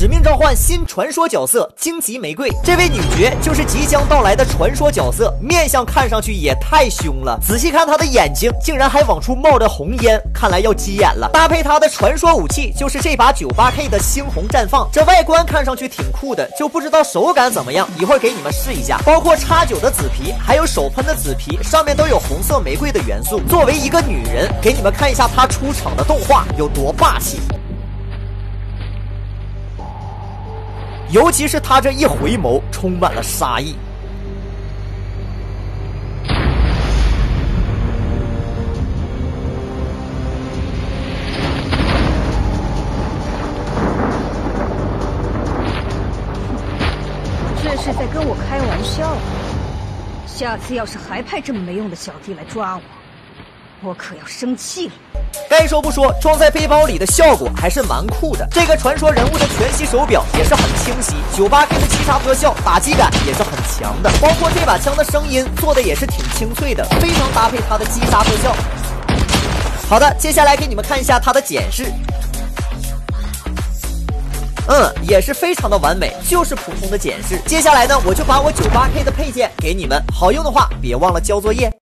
使命召唤新传说角色荆棘玫瑰，这位女角就是即将到来的传说角色，面相看上去也太凶了，仔细看她的眼睛竟然还往出冒着红烟，看来要急眼了。搭配她的传说武器就是这把 98K 的猩红绽放，这外观看上去挺酷的，就不知道手感怎么样，一会儿给你们试一下。包括X9的紫皮还有手喷的紫皮上面都有红色玫瑰的元素。作为一个女人，给你们看一下她出场的动画有多霸气，尤其是她这一回眸充满了杀意。 这是在跟我开玩笑。下次要是还派这么没用的小弟来抓我可要生气了。 该说不说，装在背包里的效果还是蛮酷的。这个传说人物的全息手表也是很清晰，98K 的击杀特效，打击感也是很强的。包括这把枪的声音做的也是挺清脆的，非常搭配它的击杀特效。好的，接下来给你们看一下它的检视。也是非常的完美，就是普通的检视。接下来呢，我就把我98K 的配件给你们，好用的话别忘了交作业。